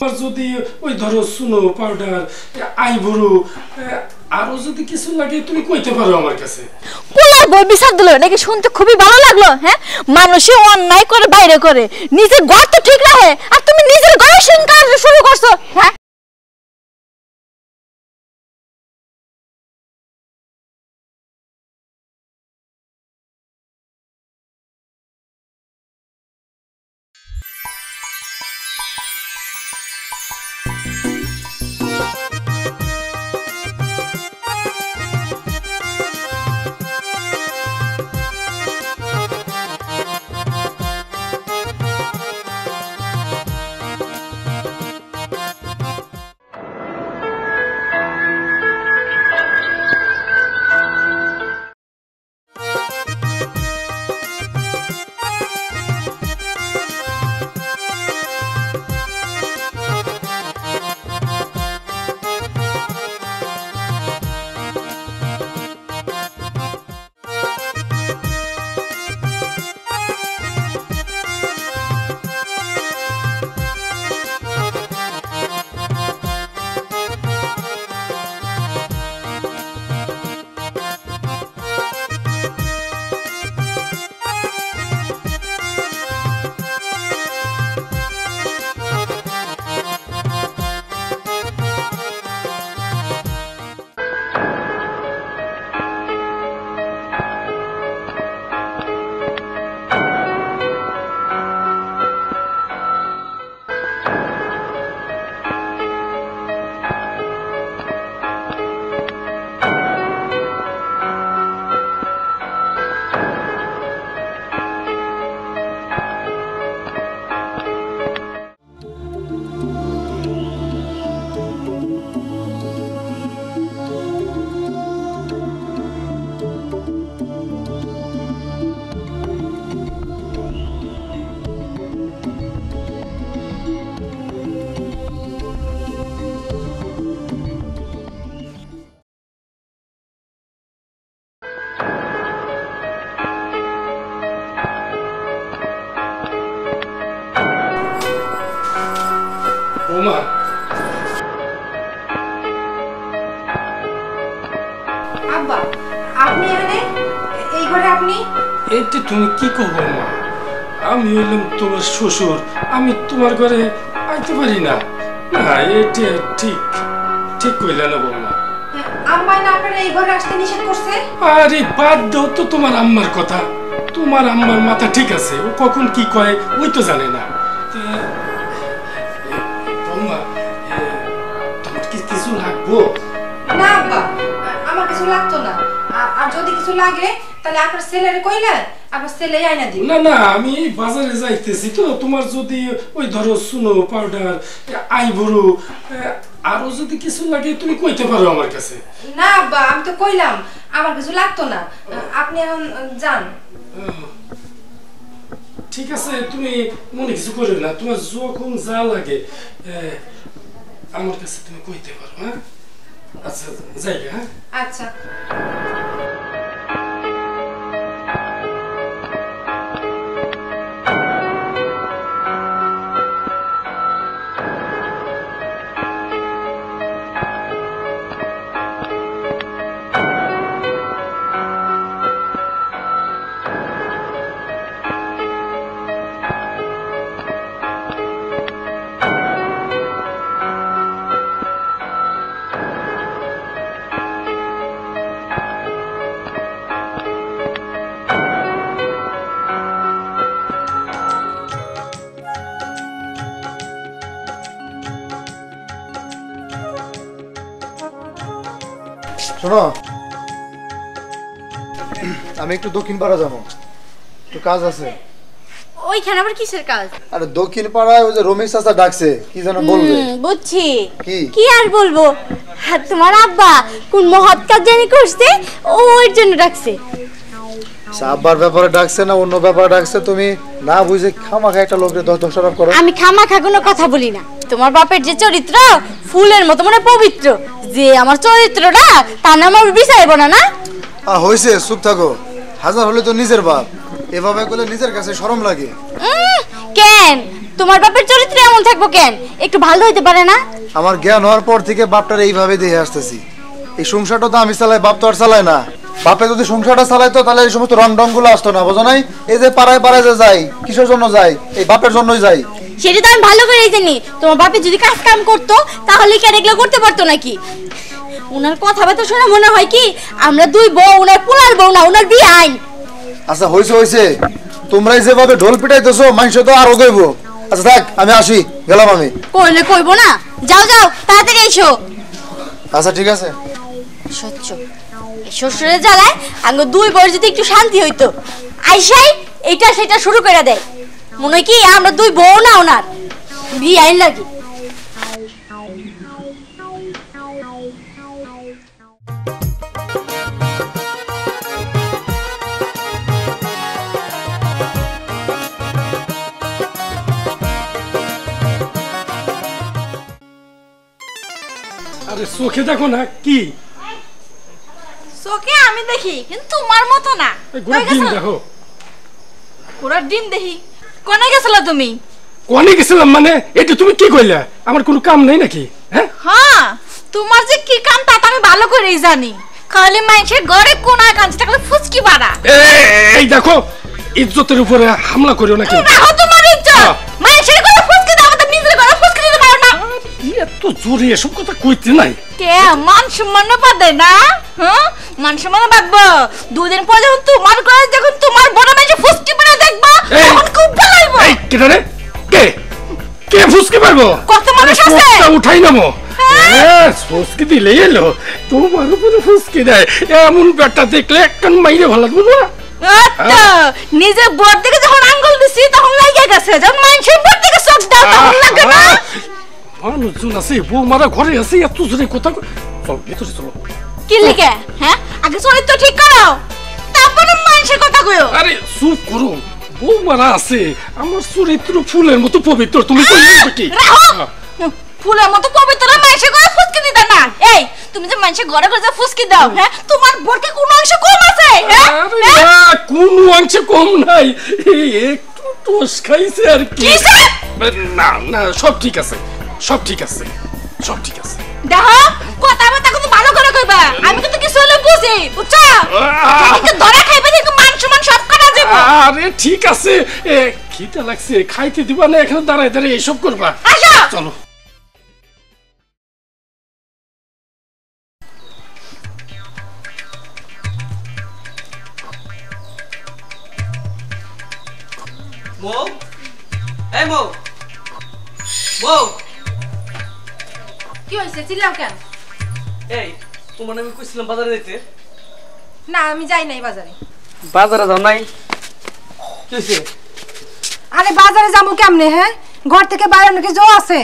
যদি ওই ধরো সুনো পাউডার আইবুড়ো আরো যদি কিছু লাগে তুমি কইতে পারো আমার কাছে। পোলার বই বিচার দিল নাকি শুনতে খুবই ভালো লাগলো। হ্যাঁ, মানুষে অন্যায় করে বাইরে করে নিজের ঘর তো ঠিক রাখে, আর তুমি নিজের ঘরে কাজ শুরু করছো। হ্যাঁ, ওমা আব্বা, আপনি এখানে এই ঘরে? আপনি এইটা তুমি কি করবো মা? আমি হইলাম তোমার শ্বশুর, আমি তোমার ঘরে আইতে পারি না। না, এটা ঠিক ঠিক কইলা না বৌমা। আম্মা না আপনারা এই ঘরে আসতে নিষেধ করছে? আরে বাদ দাও তো তোমার আম্মার কথা। তোমার আম্মার মাথা ঠিক আছে, ও কখন কি কয় ওই তো জানে না। বৌমা, তোমার কি কিছু লাগবো? না আব্বা, আমার কিছু লাগতো না। আর যদি কিছু লাগে তাহলে আপনার ছেলেরে কইলে আপনার ছেলে আইনা দিবে। না না, আমি বাজারে যাইতেছি তো, তোমার যদি ওই ধরো সুনো পাউডার আইবুড়ো আরো যদি কিছু লাগে তুমি কইতে পারো আমার কাছে। না আব্বা, আমি তো কইলাম আমার কিছু লাগতো না, আপনি এখন যান। ঠিক আছে, তুমি মনে কিছু করো না, তোমার যখন যা লাগে আমার কাছে তুমি কইতে পারো। হ্যাঁ, আচ্ছা যাই। হ্যাঁ, আচ্ছা। শোনো, আমি একটু দক্ষিণ পাড়া যাবো, একটু কাজ আছে। ওইখানে আবার কিসের কাজ? আরে দক্ষিণ পাড়ায় ওই যে রমেশ চাচা ডাকছে, কি যেন বলবে। বুঝছি, কি কি আর বলবো, তোমার আব্বা কোন মহৎ কাজ জানি করছে, ওর জন্য ডাকছে। আব্বার ব্যাপারে ডাকছে না অন্য ব্যাপারে ডাকছে, তুমি না বুঝে খামাখা একটা লোককে দোষারোপ করো। আমি খামাখা কোনো কথা বলি না। তোমার বাপের যে চরিত্র ফুলের মতো মানে পবিত্র, যে আমার চরিত্রটা তার নাম আমি বিচারব না। না হইছে, চুপ থাকো। হাজার হলে তো নিজের বাপ, এভাবে করলে নিজের কাছে শরম লাগে। কেন তোমার বাপের চরিত্র এমন থাকবো কেন? একটু ভালো হইতে পারে না? আমার জ্ঞান হওয়ার পর থেকে বাপটার এইভাবে দেখে আসতেছি। এই সংসারটা তো আমি চালাই, বাপ তো আর চালায় না। বাপে যদি সংসারটা চালাইতো তাহলে এই সমস্ত রং গুলো আসতো না, বোঝো নাই? এই যে পাড়ায় পাড়ায় যে যাই, কিসের জন্য যাই? এই বাপের জন্যই যাই। সেটা তো আমি ভালো করেই জানি। তোমার বাপে যদি কাজ কাম করতো তাহলে কি আর এগুলো করতে পারতো নাকি? ওনার কথাবার্তা শুনে মনে হয় কি আমরা দুই বউ, ওনার পোলার বউ না, ওনার বিয়ে আইন। আচ্ছা হয়েছে হয়েছে, তোমরাই যেভাবে ঢোল পিটাইতেছো মানুষ তো আরো গইব। আচ্ছা থাক, আমি আসি, গেলাম আমি। কইলে কইবো না, যাও যাও তাড়াতাড়ি এসো। আচ্ছা ঠিক আছে। সহ্য শ্বশুরের জ্বালায় আঙ্গ দুই বউ যদি একটু শান্তি হইতো, আইসাই এইটা সেটা শুরু করে দেয়। মনে হয় কি আমরা দুই বউ না, ওনার বিয়ে আইন লাগি। আরে চোখে দেখো না কি চোখে আমি দেখি, কিন্তু তোমার মতো না। গোড়ার ডিম দেখো। ঘোড়ার ডিম দেখি? কোনে গেছিল তুমি? কোনে গেছিলাম মানে? এটা তুমি কি কইলা? আমার কোনো কাম নাই নাকি? হ্যাঁ হ্যাঁ, তোমার যে কি কাম তা তো আমি ভালো করেই জানি। খালি মানুষের ঘরে কোনা কাঞ্চি থাকলে ফুচকি বাড়া। এই দেখো, ইজ্জতের উপরে হামলা করিও নাকি? রাখো তোমার ইজ্জত। মানুষের ঘরে ফুচকি দাও, তো নিজের ঘরে ফুচকি দিতে পারো না। এত জোরে এসব কথা কইতে নাই। কে মান সম্মান পাবে না? হ্যাঁ, মান সম্মান পাবো। দুদিন পর যখন তোমার ঘরে যখন তোমার বড় মেয়ে ফুচকি বানা দেখবা, তখন খুব ভালো লাগবে। এই কেডা রে? কে কে ফুসকি পারবো? কত মানুষ আছে? কোকটা উঠাই নামো। ফুসকি দিলে এলো, তোমার উপরে ফুসকি দেয় এমন ব্যাটা দেখলে একখান মাইরে ভালো লাগবে না? আচ্ছা, নিজের বড় দিকে যখন আঙ্গুল দিছি তখন লাগে গেছে, যখন মানুষের বড় দিকে চোখ দাও তখন লাগে না। মানুষজন আছে, বৌমারা ঘরে আছে, এত জোরে কথা চল ভিতরে চলো। কি লিখে? হ্যাঁ, আগে চরিত্র ঠিক করো, তারপরে মানুষের কথা কইও। আরে চুপ করো, বৌমারা আছে, আমার চরিত্র ফুলের মতো পবিত্র, তুমি কইলে কি? রাখো, ফুলের মতো পবিত্র মানুষের ঘরে ফুসকি দিতা না। এই তুমি যে মানুষের ঘরে ঘরে ফুসকি দাও, হ্যাঁ, তোমার বরকে কোন অংশ কম আছে? হ্যাঁ, কোন অংশে কম নাই, একটু টোস খাইছে আর কি। না না, সব ঠিক আছে, সব ঠিক আছে, সব ঠিক আছে। দেখো কথাবার্তা কিন্তু ভালো করে কইবা, আমি কিন্তু কিছু হলে বুঝি, বুঝছো? কিন্তু ধরা খাইবে কিন্তু মান সম্মান সব কাটা যাবে। আরে ঠিক আছে, খিদা লাগছে, খাইতে দিবা না, এখানে দাঁড়ায় দাঁড়ায় এসব করবা? আসো চলো। মৌ, এই মৌ, মৌ, কি হয়েছে? চিল্লাও কেন? এই তোমার আমি কইছিলাম বাজারে যেতে। না, আমি যাই নাই বাজারে। বাজারে যাও নাই? কি হয়েছে? আরে বাজারে যাবো কেমনে? হ্যাঁ, ঘর থেকে বাইরে নাকি জো আছে?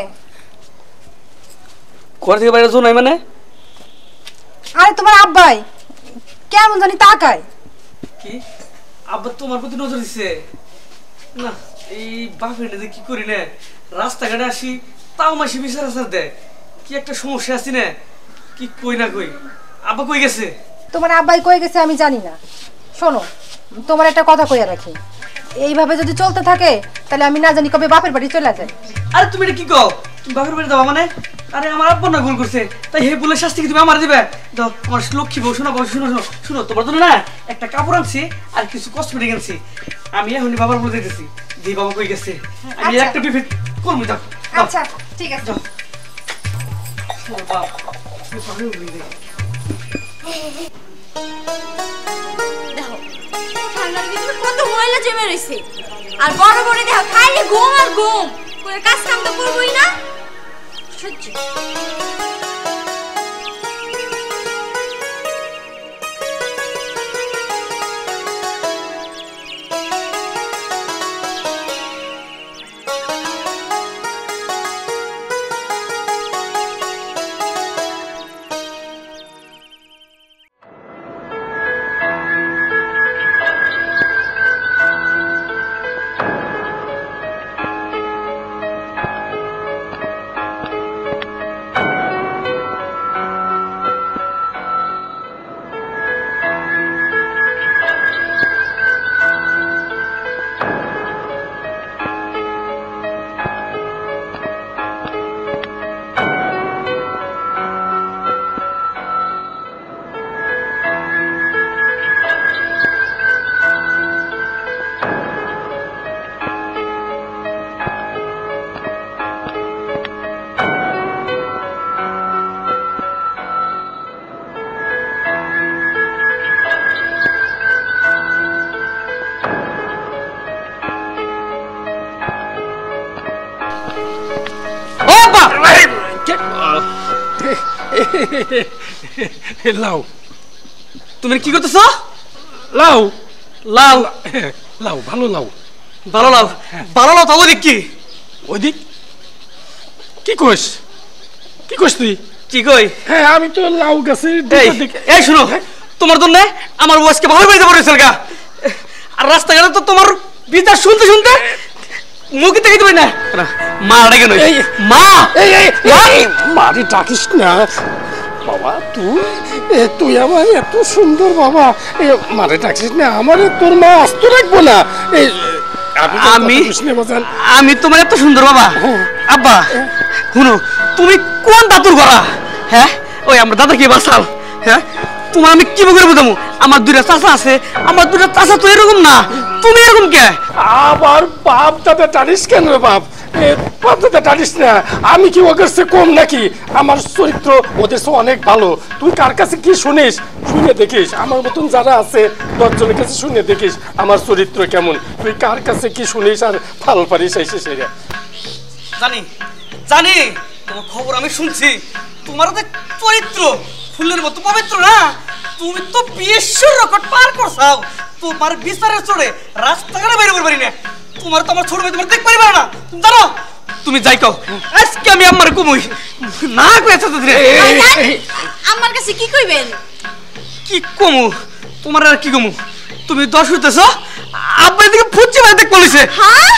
ঘর থেকে বাইরে যাও নাই মানে? আরে তোমার আব্বাই কেমন জানি তাকায়। কি আব্বা তোমার প্রতি নজর দিছে? না, এই বাপের যে কি করি না, রাস্তাঘাটে আসি তাও মাসি বিচার আচার দেয়। কি একটা সমস্যা আছে না, কি কই না কই। আব্বা কই গেছে? তোমার আব্বাই কই গেছে আমি জানি না। শোনো, তোমার একটা কথা কইয়া রাখি, এইভাবে যদি চলতে থাকে তাহলে আমি না জানি কবে বাপের বাড়ি চলে যাই। আরে তুমি এটা কি কও? তুমি বাপের বাড়ি যাবা মানে? আরে আমার আব্বা না ভুল করছে, তাই হে ভুলের শাস্তি কি তুমি আমার দিবে? দাও, আমার লক্ষ্মী বউ, শোনো বউ, শোনো শোনো শোনো, তোমার জন্য না একটা কাপড় আনছি আর কিছু কসমেটিক আনছি। আমি এখনই বাবার বলে দিতেছি যে বাবা কই গেছে। আমি আচ্ছা। একটা বিফিট করবো। দাও আচ্ছা ঠিক আছে। যাও। শোনো বাপ, তুমি পাগল হয়ে গেলে। দেখো ঠান্ডার ভিতরে কত ময়লা জমে রইছে, আর বড় বড় দেখো খাইলে ঘুম আর ঘুম করে, কাজ কাম তো করবই না। সহ্য। লাউ তুমি কি করতেছ? লাউ লাউ লাউ ভালো লাউ ভালো লাউ ভালো লাউ তাও দেখ কি ওইদিক কি কইস তুই? কি কই? হ্যাঁ আমি তো লাউ গাছের এই শুনো, তোমার জন্য আমার বয়সকে ভালো বাড়িতে পড়েছিল গা। আর রাস্তাঘাটে তো তোমার বিচার শুনতে শুনতে মুখে থেকে দেবে না। মা ডেকে নই মা, মারি ডাকিস না বাবা। তুই আমার এত সুন্দর বাবা, মারে ডাকিস না। আমার তোর মা আস্ত রাখবো না। আমি তোমার এত সুন্দর বাবা। আব্বা শুনো, তুমি কোন দাদুর গলা? হ্যাঁ ওই আমার দাদাকে বাঁচাও। হ্যাঁ তোমার আমি কি করে বোঝাবো? আমার দুইটা চাচা আছে, আমার দুইটা চাচা তো এরকম না, তুমি এরকম কে? আবার বাপ দাদা টানিস কেন রে বাপ? বাপ দাদা টানিস না। আমি কি ওদের চেয়ে কম নাকি? আমার চরিত্র ওদের চেয়ে অনেক ভালো। তুই কার কাছে কি শুনিস? শুনে দেখিস। আমার মতন যারা আছে 10 জনের কাছে শুনে দেখিস আমার চরিত্র কেমন। তুই কার কাছে কি শুনিস আর ভালো পারিস এসে সেটা? জানি জানি তোমার খবর আমি শুনছি। তোমার তো চরিত্র ফুলের মতো পবিত্র না। তুমি তো বিশ্বর রেকর্ড পার করছাও। তোমার বিচারের চড়ে রাস্তাঘাটে বের করতে পারি না। তোমার তো আমার ছোট ভাই তোমার দেখতে পারি না। তুমি জানো তুমি যাই কও, আজকে আমি আমার কমই না কইছ তো দিরে। আমার কাছে কি কইবেন? কি কমু? তোমার আর কি কমু? তুমি 10 হইতেছো, আব্বা এদিকে ফুচি ভাই দেখ বলিছে। হ্যাঁ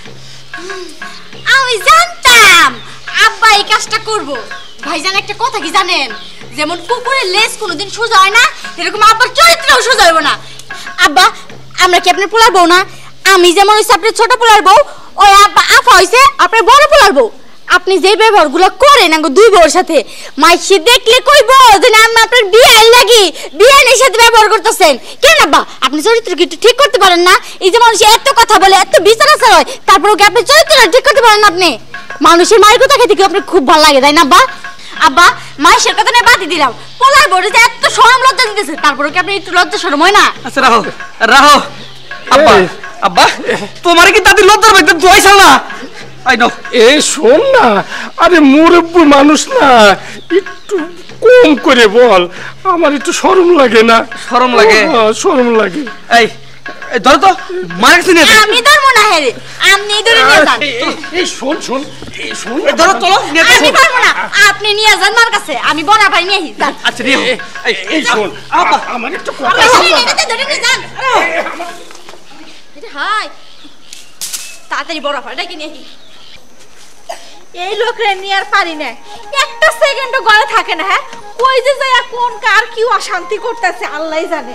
আমি জানতাম আব্বা এই কাজটা করব। ভাইজান একটা কথা কি জানেন? যেমন কুকুরের লেজ কোনোদিন সোজা হয় না, এরকম আব্বার চরিত্রও সোজা হইব না। আব্বা আমরা কি আপনার পোলার বউ না? আমি যেমন হইছে আপনার ছোট পোলার বউ, ওই আব্বা আফা হইছে আপনার বড় পোলার বউ। আপনি যে ব্যবহারগুলো করেন আঙ্গো দুই বউর সাথে, মাইসে দেখলে কইব যে না আমি আপনার বিয়ের লাগি বিয়ের সাথে ব্যবহার করতেছেন। কেন আব্বা আপনি চরিত্র কি একটু ঠিক করতে পারেন না? এই যে মানুষ এত কথা বলে, এত বিচার আচার হয়, তারপরেও কি আপনি চরিত্রটা ঠিক করতে পারেন না? আপনি মানুষের মায়ের কথা খেতে কি আপনার খুব ভালো লাগে তাই না আব্বা? আব্বা মাইসের কথা নিয়ে বাতি দিলাম, পোলার বউরে যে এত শরম লজ্জা দিতেছে, তারপরেও কি আপনি একটু লজ্জা শরম হয় না? আচ্ছা রাহো রাহো। আব্বা আব্বা তোমার কি দাদি লজ্জার বাইতে দোয়াইছাল না? আই নাও এই শোন না, আরে মুরব্বী মানুষ না, একটু কম করে বল। আমার একটু শরম লাগে না? শরম লাগে? শরম লাগে। এই ধরো তো মার কাছে নিয়ে যাও। আমি ধরবো না। হ্যাঁ আপনি ধরে নিয়ে যান। এই শোন শোন, এই শোন ধরো চলো নিয়ে যাও। আমি ধরবো না, আপনি নিয়ে যান মার কাছে, আমি বড় ভাই নিয়ে যান। আচ্ছা নিয়ে এই শোন, আমার একটু কথা ধরে নিয়ে যান। হাই তাড়াতাড়ি বড় ভাই ডাকি নিয়ে। এই লোকরে নিয়ে আর পারি না, একটা সেকেন্ডও ঘরে থাকে না। হ্যাঁ কই যে যায় কোন কার কি অশান্তি করতেছে আল্লাহই জানে।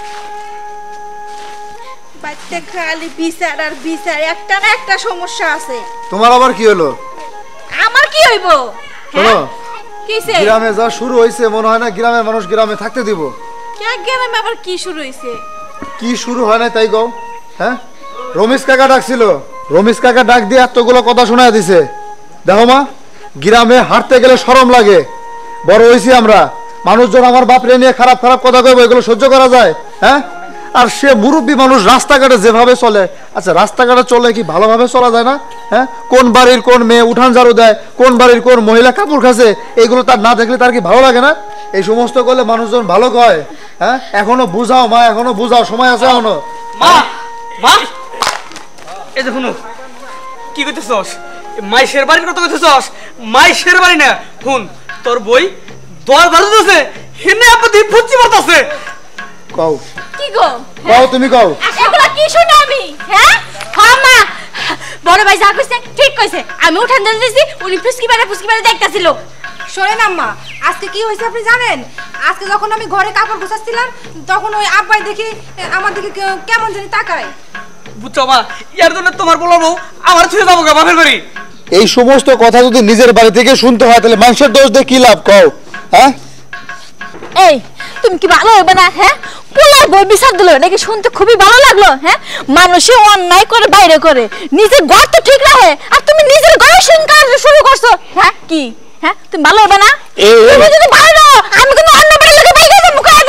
বাচ্চা খালি বিচার আর বিচার, একটা না একটা সমস্যা আছে। তোমার আবার কি হলো? আমার কি হইব? শোনো, কিসে গ্রামে যা শুরু হয়েছে মনে হয় না গ্রামের মানুষ গ্রামে থাকতে দিব। কে গ্রামে আবার কি শুরু হইছে? কি শুরু হয় না তাই কও। হ্যাঁ রমেশ কাকা ডাকছিল, রমেশ কাকা ডাক দিয়ে এতগুলো কথা শোনায় দিছে। দেখো মা, গ্রামে হাঁটতে গেলে শরম লাগে। বড় হয়েছি আমরা, মানুষজন আমার বাপরে নিয়ে খারাপ খারাপ কথা কইব, এগুলো সহ্য করা যায়? হ্যাঁ আর সে মুরব্বী মানুষ রাস্তাঘাটে যেভাবে চলে, আচ্ছা রাস্তাঘাটে চলে কি ভালোভাবে চলা যায় না? হ্যাঁ কোন বাড়ির কোন মেয়ে উঠান ঝাড়ু দেয়, কোন বাড়ির কোন মহিলা কাপড় খাসে, এগুলো তার না দেখলে তার কি ভালো লাগে না? এই সমস্ত করলে মানুষজন ভালো কয়। হ্যাঁ এখনো বুঝাও মা, এখনো বুঝাও, সময় আছে এখনো। মা মা এই দেখুন কি কইতেছস? মাইশের বাড়ির কথা কইতেছস? মাইশের বাড়ি না, শুন তোর বই দর ভালো দিতেছে, হেনে আপনি ফুচি মারতাছে। কও কি গো? কও তুমি কও। এগুলা কি শুনে আমি? হ্যাঁ হ্যাঁ মা, বড় ভাই যা কইছে ঠিক কইছে। আমি উঠান দিয়ে দিছি, উনি ফুসকি পারে দেখতাছিল। শোনেন আম্মা, আজকে কি হয়েছে আপনি জানেন? আজকে যখন আমি ঘরে কাপড় গোছাচ্ছিলাম তখন ওই আব্বাই দেখি আমার দিকে কেমন জানি তাকায়। বুঝছো মা, ইয়ার জন্য তোমার বলবো আমার ছেড়ে যাবো গা বাপের বাড়ি। এই সমস্ত কথা যদি নিজের বাড়ি থেকে শুনতে হয় তাহলে মানুষের দোষ দিয়ে কি লাভ কও? হ্যাঁ এই তুমি কি ভালো হবে না? হ্যাঁ পোলার বই বিচার দিল নাকি শুনতে খুবই ভালো লাগলো। হ্যাঁ মানুষে অন্যায় করে বাইরে করে, নিজের ঘর তো ঠিক রাখে, আর তুমি নিজের ঘরে কাজ শুরু করছো। হ্যাঁ কি? হ্যাঁ তুমি ভালো হবে না? তুমি যদি ভালো, আমি কিন্তু অন্য বাড়ির লোকে বাইরে যাবো কইয়া দিলাম।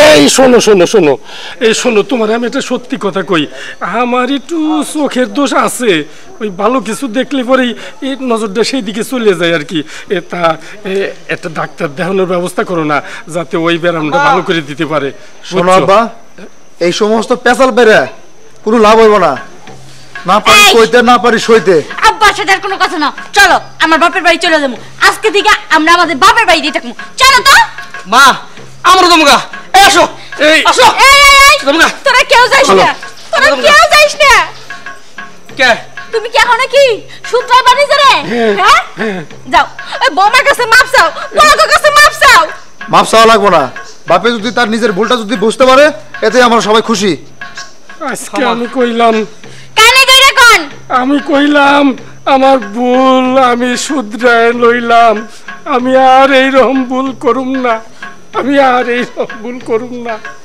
এই শোনো শোনো শোনো, এই শোনো, তোমার আমি একটা সত্যি কথা কই, আমার একটু চোখের দোষ আছে, ওই ভালো কিছু দেখলে পরেই এই নজরটা সেই দিকে চলে যায় আর কি। তা একটা ডাক্তার দেখানোর ব্যবস্থা করো না, যাতে ওই ব্যায়ামটা ভালো করে দিতে পারে। শোনো আব্বা, এই সমস্ত পেশাল পেরে কোনো লাভ হইব না, না পারি এই! কইতে না পারি সইতে। আব্বার সাথে আর কোনো কথা না, চলো আমার বাপের বাড়ি চলে যাবো, আজকে থেকে আমরা আমাদের বাপের বাড়িতেই থাকবো, চলো তো। মা আমারও দমগা, এই আসো, এই আসো। এই, তোমরা তোরা কেউ যাইস চলো। না, তোরা তোমরা। কেউ যাইস না। কে তুমি কি এখন কি সূত্রায় বানি যারে? হ্যাঁ, যাও ওই বৌমার কাছে মাপ চাও, বড় কাছে মাপ চাও। মাপ চাওয়া লাগবো না, বাপে যদি তার নিজের ভুলটা যদি বুঝতে পারে এতে আমরা সবাই খুশি। আজকে আমি কইলাম, কানে কইরা কোন আমি কইলাম আমার ভুল আমি শুধরায় লইলাম, আমি আর এইরকম ভুল করুম না, আমি আর এইরকম ভুল করুম না।